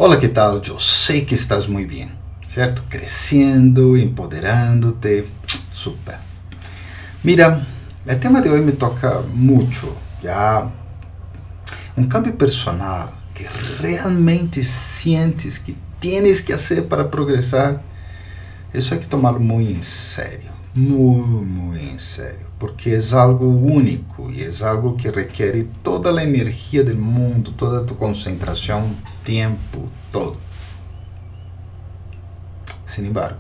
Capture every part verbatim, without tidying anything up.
Hola, ¿qué tal? Yo sé que estás muy bien, ¿cierto? Creciendo, empoderándote, súper. Mira, el tema de hoy me toca mucho, ya. Un cambio personal que realmente sientes que tienes que hacer para progresar, eso hay que tomarlo muy en serio, muy, muy en serio, porque es algo único y es algo que requiere toda la energía del mundo, toda tu concentración, tiempo, todo. Sin embargo,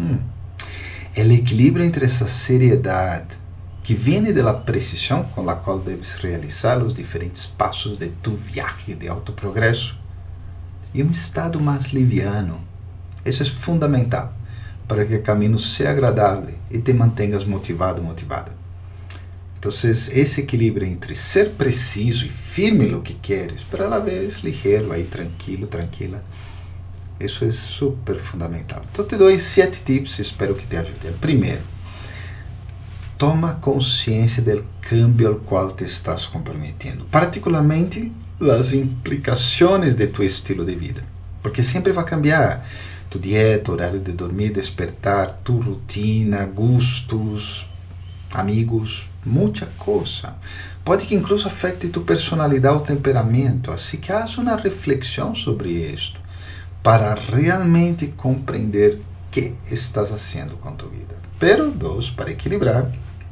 el equilibrio entre esa seriedad que viene de la precisión con la cual debes realizar los diferentes pasos de tu viaje de autoprogreso y un estado más liviano, eso es fundamental para que el camino sea agradable y te mantengas motivado, motivada. Entonces, ese equilibrio entre ser preciso y firme en lo que quieres, pero a la vez ligero, ahí tranquilo, tranquila, eso es súper fundamental. Entonces te doy siete tips y espero que te ayude. El primero, toma consciência do cambio al qual te estás comprometiendo, particularmente las implicaciones de tu estilo de vida, porque sempre vai cambiar tu dieta, horário de dormir, despertar, tu rutina, gustos, amigos, muita coisa. Pode que incluso afecte tu personalidade ou temperamento, assim que haz uma reflexão sobre isto, para realmente compreender o que estás haciendo com tu vida. Pero, dos, para equilibrar,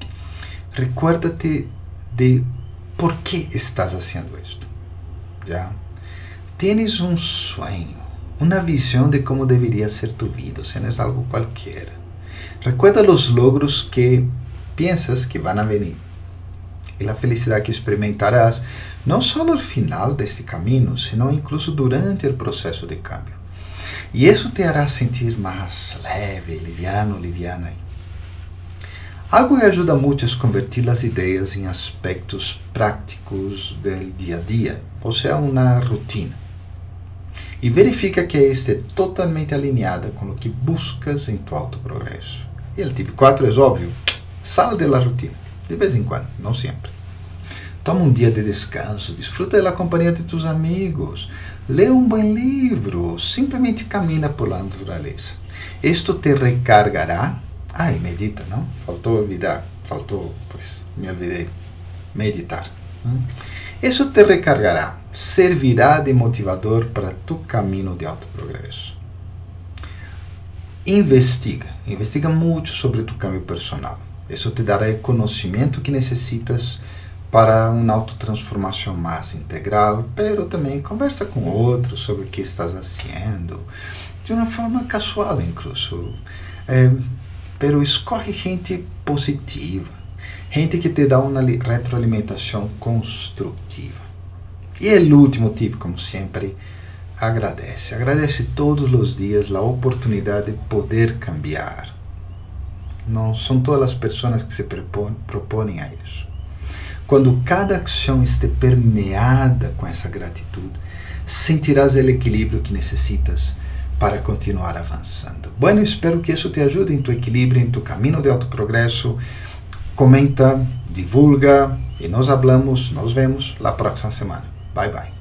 recuérdate de por qué estás haciendo esto. ¿Ya? Tienes un sueño, una visión de cómo debería ser tu vida, o sea, no es algo cualquiera. Recuerda los logros que piensas que van a venir y la felicidad que experimentarás, no solo al final de este camino, sino incluso durante el proceso de cambio. Y eso te hará sentir más leve, liviano, liviana. Algo que ajuda muito é convertir as ideias em aspectos práticos do dia a dia, ou seja, uma rotina. E verifica que esta é totalmente alinhada com o que buscas em tu autoprogresso. E o tipo quatro é óbvio, sal da rotina, de vez em quando, não sempre. Toma um dia de descanso, disfruta da companhia de tus amigos, lê um bom livro, simplesmente camina por la natureza. Isto te recargará. Ah, e medita, não? Faltou olvidar, faltou, pues, me olvidei, meditar. Isso te recargará, servirá de motivador para tu caminho de autoprogresso. Investiga, investiga muito sobre tu caminho personal. Isso te dará o conhecimento que necessitas para uma autotransformação mais integral, pero também conversa com outros sobre o que estás fazendo, de uma forma casual incluso. É, Pero escorre gente positiva, gente que te dá uma retroalimentação construtiva. E o último tip, como sempre, agradece. Agradece todos os dias a oportunidade de poder cambiar. Não são todas as pessoas que se propõem a isso. Quando cada ação estiver permeada com essa gratitude, sentirás o equilíbrio que necessitas para continuar avançando. Bueno, espero que isso te ajude em tu equilíbrio, em tu caminho de autoprogresso. Comenta, divulga e nos hablamos, nos vemos la próxima semana. Bye, bye.